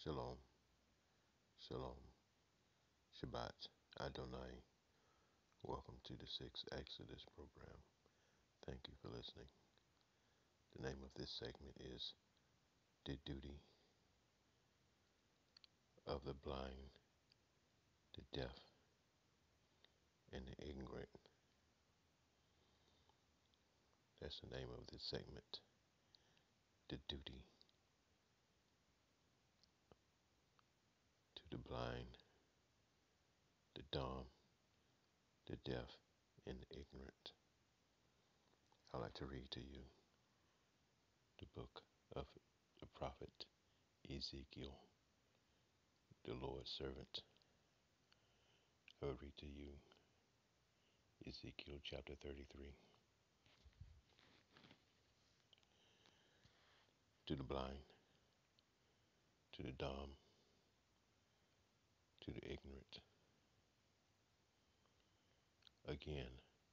Shalom, Shalom, Shabbat, Adonai. Welcome to the Sixth Exodus program. Thank you for listening. The name of this segment is The Duty of the Blind, the Deaf, and the Ignorant. That's the name of this segment. The duty to the blind, the dumb, the deaf, and the ignorant. I'd like to read to you the book of the prophet Ezekiel, the Lord's servant. I will read to you Ezekiel chapter 33. To the blind, to the dumb, to the ignorant. Again,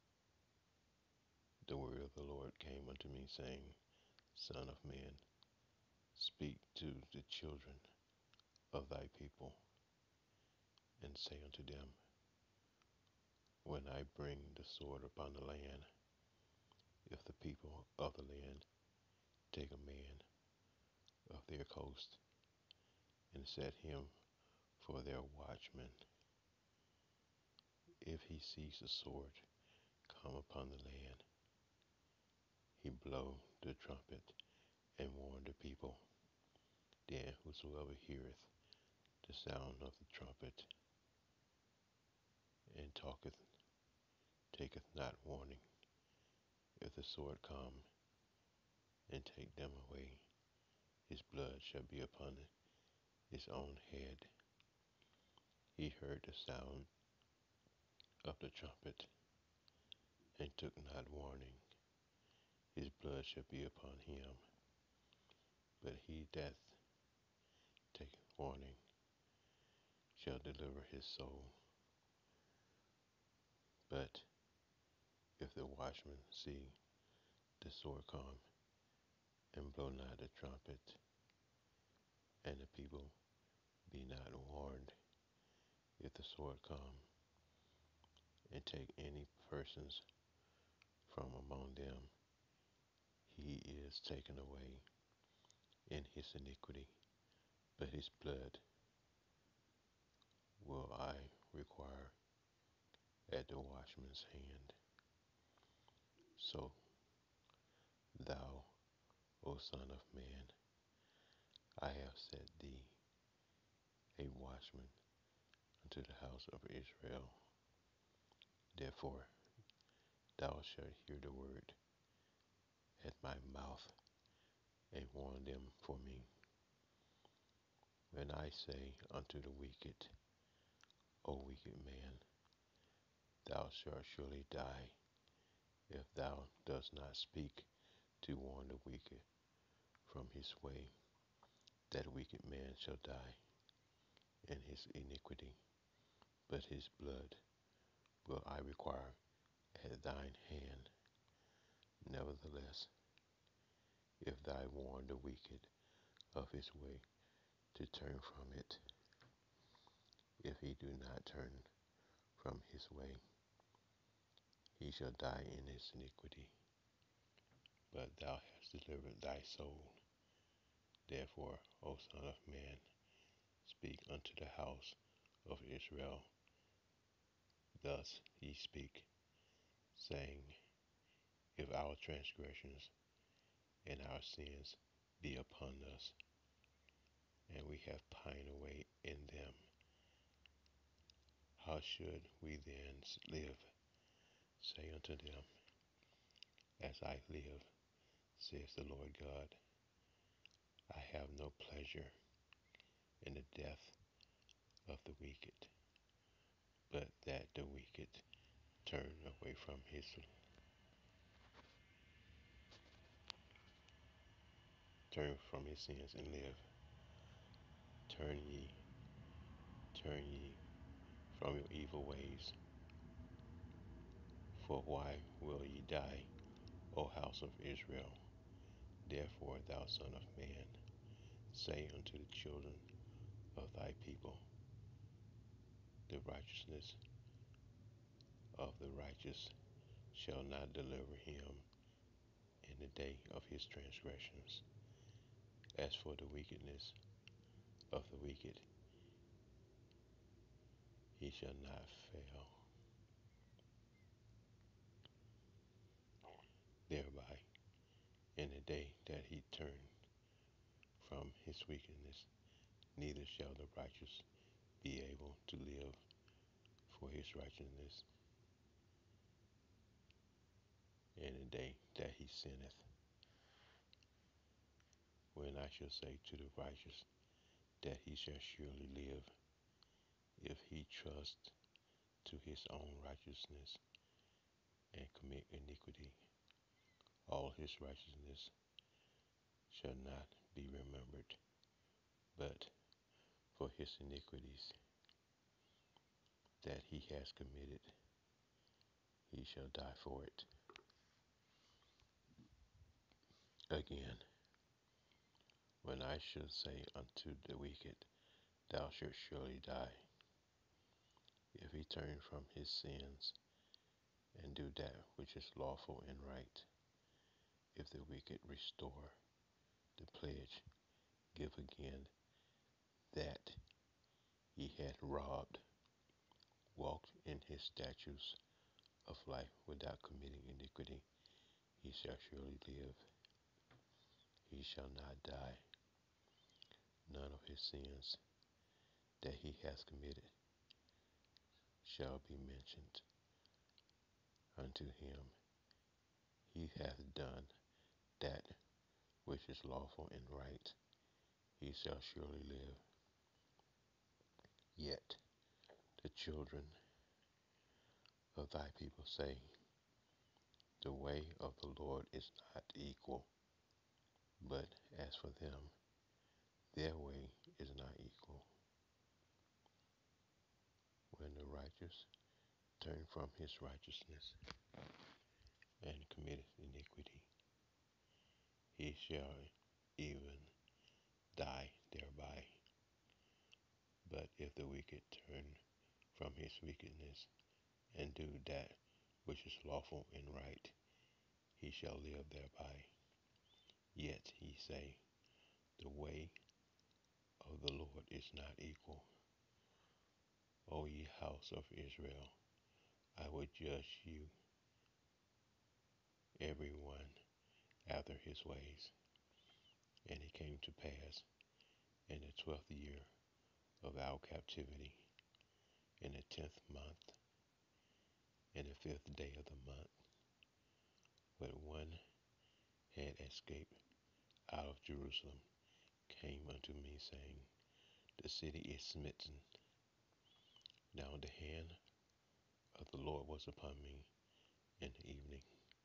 the word of the Lord came unto me, saying, Son of man, speak to the children of thy people, and say unto them, When I bring the sword upon the land, if the people of the land take a man of their coast, and set him for their watchman, if he sees the sword come upon the land, he blow the trumpet and warn the people. Then whosoever heareth the sound of the trumpet and taketh not warning, if the sword come and take them away, his blood shall be upon his own head. He heard the sound of the trumpet and took not warning, his blood shall be upon him. But he that taketh warning shall deliver his soul. But if the watchman see the sword come and blow not the trumpet, and the people be not warned, if the sword come and take any persons from among them, he is taken away in his iniquity, but his blood will I require at the watchman's hand. So thou, O Son of man, I have set thee a watchman unto the house of Israel. Therefore thou shalt hear the word at my mouth, and warn them for me. When I say unto the wicked, O wicked man, thou shalt surely die, if thou dost not speak to warn the wicked from his way, that wicked man shall die in his iniquity, but his blood will I require at thine hand. Nevertheless, if thou warn the wicked of his way to turn from it, if he do not turn from his way, he shall die in his iniquity, but thou hast delivered thy soul. Therefore, O Son of man, speak unto the house of Israel. Thus ye speak, saying, If our transgressions and our sins be upon us, and we have pined away in them, how should we then live? Say unto them, As I live, says the Lord God, I have no pleasure in the death of the wicked, but that the wicked turn away from his sins and live. Turn ye from your evil ways. For why will ye die, O house of Israel? Therefore, thou Son of man, say unto the children of thy people. The righteousness of the righteous shall not deliver him in the day of his transgressions. As for the wickedness of the wicked, he shall not fail thereby in the day that he turn from his wickedness, neither shall the righteous be able to live for his righteousness in the day that he sinneth. When I shall say to the righteous that he shall surely live, if he trust to his own righteousness and commit iniquity, all his righteousness shall not be remembered, but for his iniquities that he has committed, he shall die for it. Again, when I shall say unto the wicked, thou shalt surely die, if he turn from his sins and do that which is lawful and right, if the wicked restore the pledge, give again that he had robbed, walked in his statutes of life without committing iniquity, he shall surely live, he shall not die. None of his sins that he has committed shall be mentioned unto him. He hath done that which is lawful and right, he shall surely live. Yet the children of thy people say, the way of the Lord is not equal, but as for them, their way is not equal. When the righteous turn from his righteousness and committeth iniquity, he shall even die thereby. But if the wicked turn from his wickedness and do that which is lawful and right, he shall live thereby. Yet ye say, the way of the Lord is not equal. O ye house of Israel, I will judge you, every one after his ways. And it came to pass in the 12th year of our captivity, in the 10th month, in the 5th day of the month, when one had escaped out of Jerusalem, came unto me, saying, the city is smitten. Now the hand of the Lord was upon me in the evening,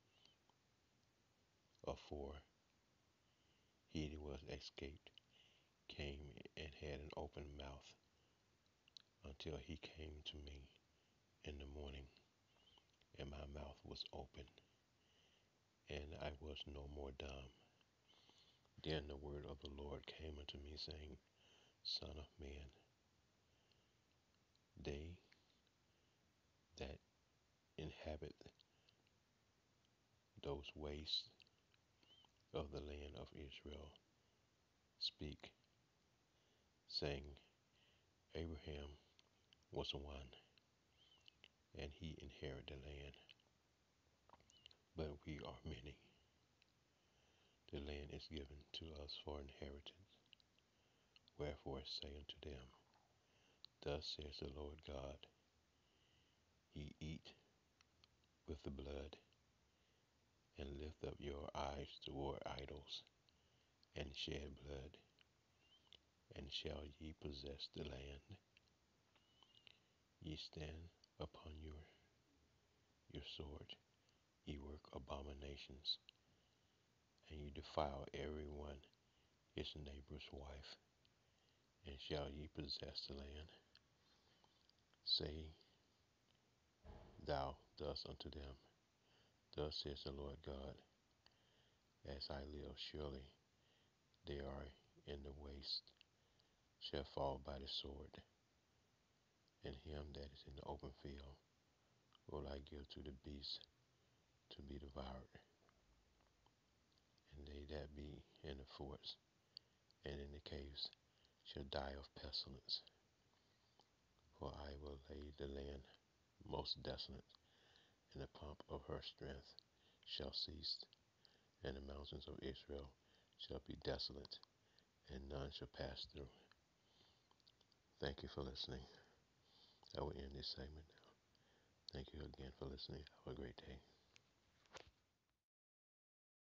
afore he was escaped, came and had an open mouth, until he came to me in the morning, and my mouth was open, and I was no more dumb. Then the word of the Lord came unto me, saying, Son of man, they that inhabit those wastes of the land of Israel speak, saying, Abraham was one, and he inherited the land, but we are many. The land is given to us for inheritance. Wherefore say unto them, Thus says the Lord God, Ye eat with the blood, and lift up your eyes toward idols, and shed blood, and shall ye possess the land? Ye stand upon your sword, ye work abominations, and ye defile every one his neighbor's wife, and shall ye possess the land? Say thou thus unto them, Thus says the Lord God, As I live, surely they are in the waste, shall fall by the sword, and him that is in the open field will I give to the beasts to be devoured, and they that be in the forts and in the caves shall die of pestilence. For I will lay the land most desolate, and the pomp of her strength shall cease, and the mountains of Israel shall be desolate, and none shall pass through. Thank you for listening. I will end this segment now. Thank you again for listening. Have a great day.